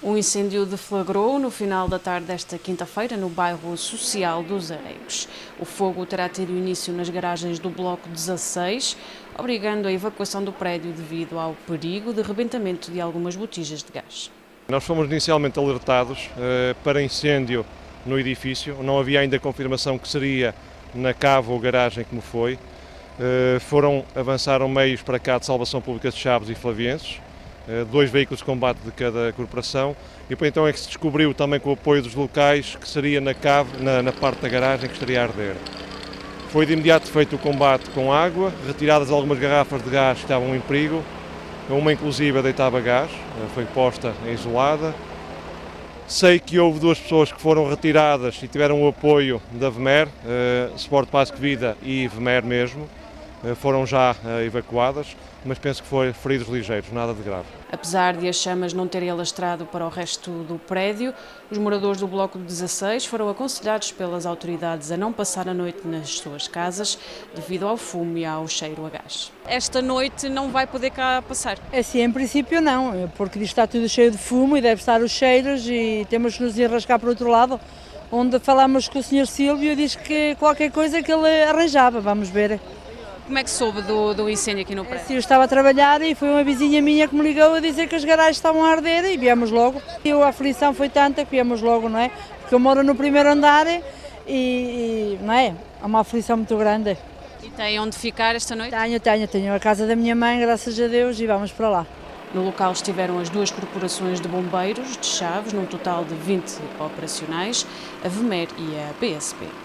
Um incêndio deflagrou no final da tarde desta quinta-feira no bairro Social dos Areios. O fogo terá tido início nas garagens do bloco 16, obrigando a evacuação do prédio devido ao perigo de rebentamento de algumas botijas de gás. Nós fomos inicialmente alertados para incêndio no edifício, não havia ainda confirmação que seria na cave ou garagem como foi. Avançaram meios para cá de Salvação Pública de Chaves e Flavienses, 2 veículos de combate de cada corporação, e depois então é que se descobriu também com o apoio dos locais que seria na cave, na parte da garagem que estaria a arder. Foi de imediato feito o combate com água, retiradas algumas garrafas de gás que estavam em perigo, uma inclusive deitava gás, foi posta em isolada. Sei que houve 2 pessoas que foram retiradas e tiveram o apoio da VMER, Suporte Básico Vida e VMER mesmo, foram já evacuadas, mas penso que foram feridos ligeiros, nada de grave. Apesar de as chamas não terem alastrado para o resto do prédio, os moradores do bloco 16 foram aconselhados pelas autoridades a não passar a noite nas suas casas devido ao fumo e ao cheiro a gás. Esta noite não vai poder cá passar? Assim, em princípio não, porque diz que está tudo cheio de fumo e deve estar os cheiros e temos que nos enrascar para o outro lado, onde falámos com o Sr. Silvio e disse que qualquer coisa que ele arranjava, vamos ver. Como é que soube do incêndio aqui no prédio? Eu estava a trabalhar e foi uma vizinha minha que me ligou a dizer que as garagens estavam a arder e viemos logo. E a aflição foi tanta que viemos logo, não é? Porque eu moro no primeiro andar e não é? É uma aflição muito grande. E tem onde ficar esta noite? Tenho a casa da minha mãe, graças a Deus, e vamos para lá. No local estiveram as 2 corporações de bombeiros de Chaves, num total de 20 operacionais, a VMER e a PSP.